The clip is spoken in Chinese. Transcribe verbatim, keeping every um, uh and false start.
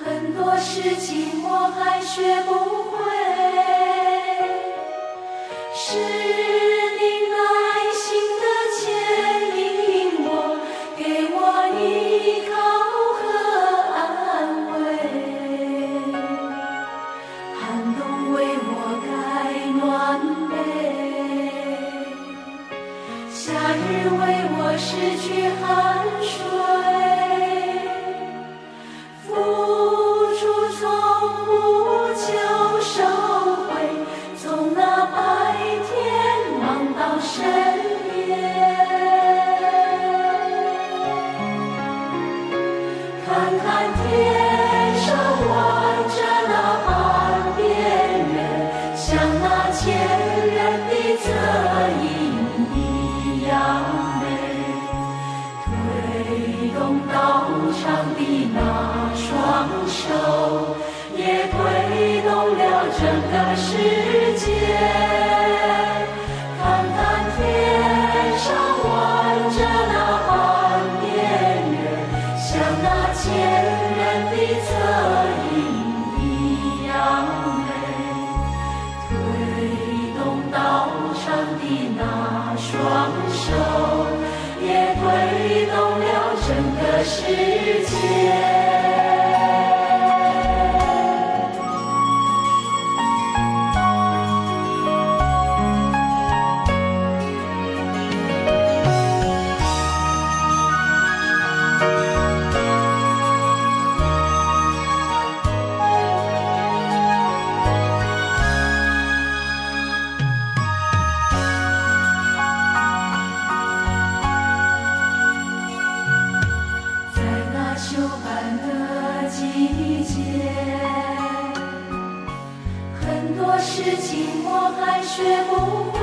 很多事情我还学不会，是你耐心的牵引我，给我依靠和安慰。寒冬为我盖暖被，夏日为我拭去汗水。深夜，看看天上望着那半边月，像那千人的侧影一样美。推动道场的那双手，也推动了整个世界。天上望着那半边月，像那千人的侧影一样美。推动道场的那双手，也推动了整个世界。秋半的季节，很多事情我还学不会。